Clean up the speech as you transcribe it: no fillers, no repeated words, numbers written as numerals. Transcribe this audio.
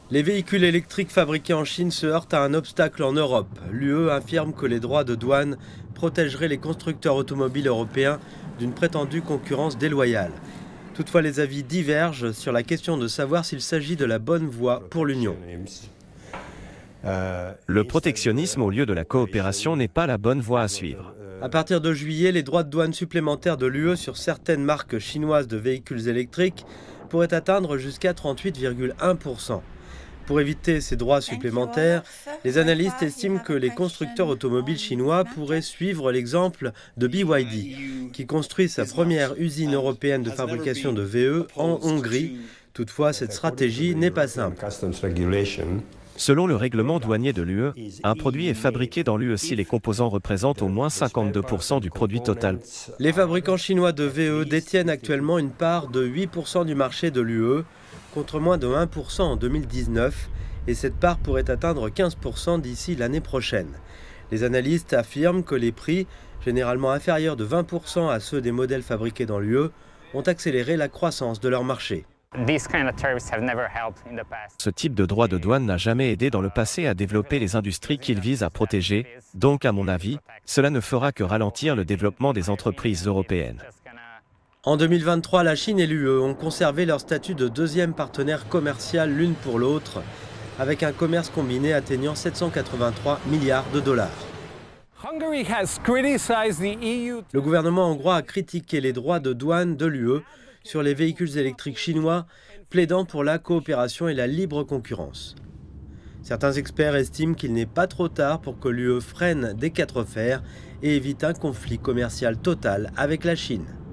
Les véhicules électriques fabriqués en Chine se heurtent à un obstacle en Europe. L'UE affirme que les droits de douane protégeraient les constructeurs automobiles européens d'une prétendue concurrence déloyale. Toutefois, les avis divergent sur la question de savoir s'il s'agit de la bonne voie pour l'Union. Le protectionnisme au lieu de la coopération n'est pas la bonne voie à suivre. À partir de juillet, les droits de douane supplémentaires de l'UE sur certaines marques chinoises de véhicules électriques pourraient atteindre jusqu'à 38,1%. Pour éviter ces droits supplémentaires, les analystes estiment que les constructeurs automobiles chinois pourraient suivre l'exemple de BYD, qui construit sa première usine européenne de fabrication de VE en Hongrie. Toutefois, cette stratégie n'est pas simple. Selon le règlement douanier de l'UE, un produit est fabriqué dans l'UE si les composants représentent au moins 52% du produit total. Les fabricants chinois de VE détiennent actuellement une part de 8% du marché de l'UE, contre moins de 1% en 2019, et cette part pourrait atteindre 15% d'ici l'année prochaine. Les analystes affirment que les prix, généralement inférieurs de 20% à ceux des modèles fabriqués dans l'UE, ont accéléré la croissance de leur marché. Ce type de droit de douane n'a jamais aidé dans le passé à développer les industries qu'il vise à protéger, donc à mon avis, cela ne fera que ralentir le développement des entreprises européennes. En 2023, la Chine et l'UE ont conservé leur statut de deuxième partenaire commercial l'une pour l'autre, avec un commerce combiné atteignant 783 milliards de dollars. Le gouvernement hongrois a critiqué les droits de douane de l'UE sur les véhicules électriques chinois, plaidant pour la coopération et la libre concurrence. Certains experts estiment qu'il n'est pas trop tard pour que l'UE freine des quatre fers et évite un conflit commercial total avec la Chine.